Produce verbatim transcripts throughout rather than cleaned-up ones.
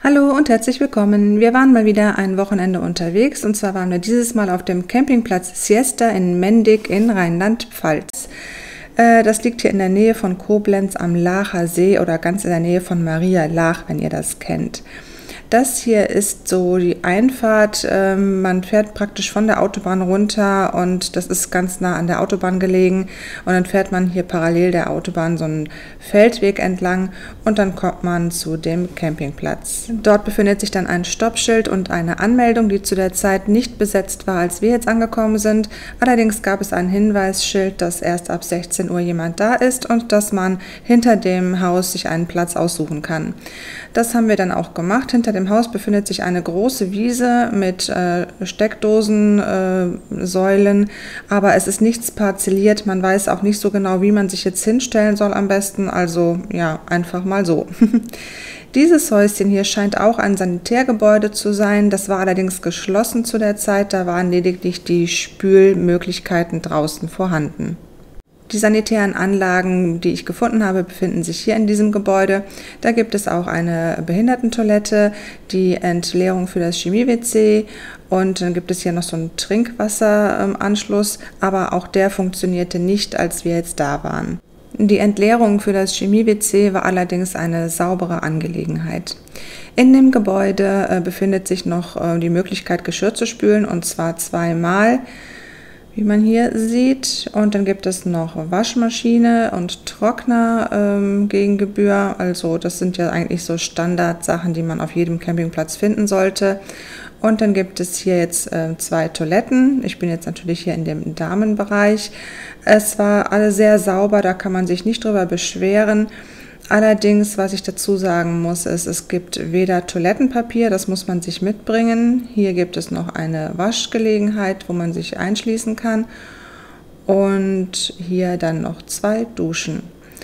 Hallo und herzlich willkommen. Wir waren mal wieder ein Wochenende unterwegs und zwar waren wir dieses Mal auf dem Campingplatz Siesta in Mendig in Rheinland-Pfalz. Äh, das liegt hier in der Nähe von Koblenz am Laacher See oder ganz in der Nähe von Maria Laach, wenn ihr das kennt. Das hier ist so die Einfahrt, ähm, man fährt praktisch von der Autobahn runter und das ist ganz nah an der Autobahn gelegen und dann fährt man hier parallel der Autobahn so einen Feldweg entlang und dann kommt man zu dem Campingplatz. Dort befindet sich dann ein Stoppschild und eine Anmeldung, die zu der Zeit nicht besetzt war, als wir jetzt angekommen sind. Allerdings gab es ein Hinweisschild, dass erst ab sechzehn Uhr jemand da ist und dass man hinter dem Haus sich einen Platz aussuchen kann. Das haben wir dann auch gemacht. Hinter dem Haus befindet sich eine große Wiese mit äh, Steckdosensäulen, äh, aber es ist nichts parzelliert. Man weiß auch nicht so genau, wie man sich jetzt hinstellen soll am besten. Also ja, einfach mal so. Dieses Häuschen hier scheint auch ein Sanitärgebäude zu sein. Das war allerdings geschlossen zu der Zeit. Da waren lediglich die Spülmöglichkeiten draußen vorhanden. Die sanitären Anlagen, die ich gefunden habe, befinden sich hier in diesem Gebäude. Da gibt es auch eine Behindertentoilette, die Entleerung für das Chemie-W C und dann gibt es hier noch so einen Trinkwasseranschluss, aber auch der funktionierte nicht, als wir jetzt da waren. Die Entleerung für das Chemie-W C war allerdings eine saubere Angelegenheit. In dem Gebäude äh, befindet sich noch äh, die Möglichkeit, Geschirr zu spülen, und zwar zweimal, wie man hier sieht. Und dann gibt es noch Waschmaschine und Trockner ähm, gegen Gebühr. Also das sind ja eigentlich so Standardsachen, die man auf jedem Campingplatz finden sollte. Und dann gibt es hier jetzt äh, zwei Toiletten. Ich bin jetzt natürlich hier in dem Damenbereich. Es war alles sehr sauber, da kann man sich nicht drüber beschweren. Allerdings, was ich dazu sagen muss, ist, es gibt weder Toilettenpapier, das muss man sich mitbringen. Hier gibt es noch eine Waschgelegenheit, wo man sich einschließen kann. Und hier dann noch zwei Duschen.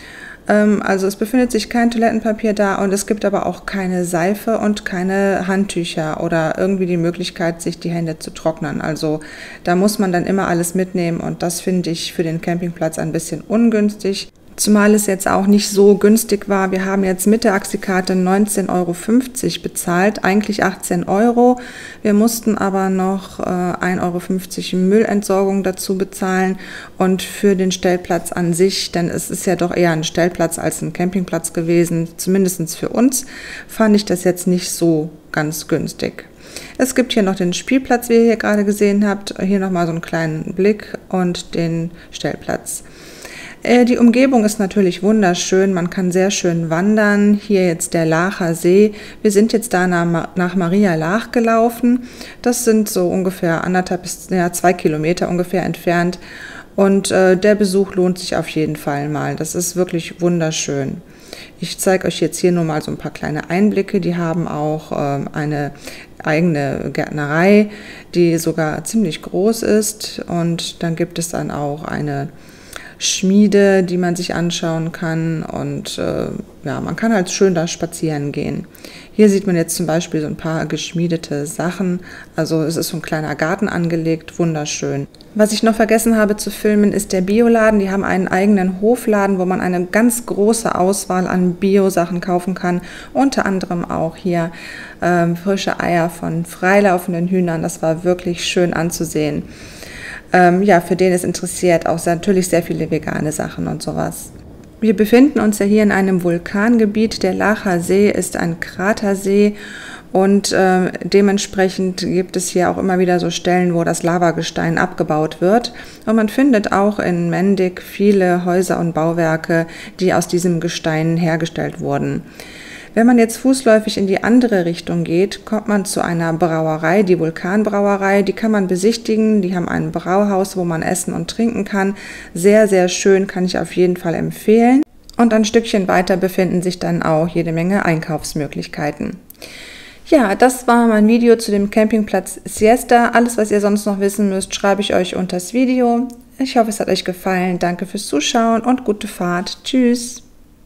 Ähm, also es befindet sich kein Toilettenpapier da und es gibt aber auch keine Seife und keine Handtücher oder irgendwie die Möglichkeit, sich die Hände zu trocknen. Also da muss man dann immer alles mitnehmen und das finde ich für den Campingplatz ein bisschen ungünstig. Zumal es jetzt auch nicht so günstig war. Wir haben jetzt mit der Axi-Karte neunzehn Euro fünfzig bezahlt, eigentlich achtzehn Euro. Wir mussten aber noch äh, ein Euro fünfzig Müllentsorgung dazu bezahlen und für den Stellplatz an sich, denn es ist ja doch eher ein Stellplatz als ein Campingplatz gewesen, zumindest für uns, fand ich das jetzt nicht so ganz günstig. Es gibt hier noch den Spielplatz, wie ihr hier gerade gesehen habt, hier nochmal so einen kleinen Blick und den Stellplatz. Die Umgebung ist natürlich wunderschön, man kann sehr schön wandern. Hier jetzt der Laacher See. Wir sind jetzt da nach Maria Laach gelaufen. Das sind so ungefähr anderthalb bis ja, zwei Kilometer ungefähr entfernt. Und äh, der Besuch lohnt sich auf jeden Fall mal. Das ist wirklich wunderschön. Ich zeige euch jetzt hier nur mal so ein paar kleine Einblicke. Die haben auch äh, eine eigene Gärtnerei, die sogar ziemlich groß ist. Und dann gibt es dann auch eine Schmiede, die man sich anschauen kann und äh, ja, man kann halt schön da spazieren gehen. Hier sieht man jetzt zum Beispiel so ein paar geschmiedete Sachen, also es ist so ein kleiner Garten angelegt, wunderschön. Was ich noch vergessen habe zu filmen, ist der Bioladen. Die haben einen eigenen Hofladen, wo man eine ganz große Auswahl an Bio-Sachen kaufen kann, unter anderem auch hier äh, frische Eier von freilaufenden Hühnern, das war wirklich schön anzusehen. Ähm, ja, für den es interessiert, auch natürlich sehr viele vegane Sachen und sowas. Wir befinden uns ja hier in einem Vulkangebiet. Der Laacher See ist ein Kratersee und äh, dementsprechend gibt es hier auch immer wieder so Stellen, wo das Lavagestein abgebaut wird. Und man findet auch in Mendig viele Häuser und Bauwerke, die aus diesem Gestein hergestellt wurden. Wenn man jetzt fußläufig in die andere Richtung geht, kommt man zu einer Brauerei, die Vulkanbrauerei. Die kann man besichtigen, die haben ein Brauhaus, wo man essen und trinken kann. Sehr, sehr schön, kann ich auf jeden Fall empfehlen. Und ein Stückchen weiter befinden sich dann auch jede Menge Einkaufsmöglichkeiten. Ja, das war mein Video zu dem Campingplatz Siesta. Alles, was ihr sonst noch wissen müsst, schreibe ich euch unter das Video. Ich hoffe, es hat euch gefallen. Danke fürs Zuschauen und gute Fahrt. Tschüss!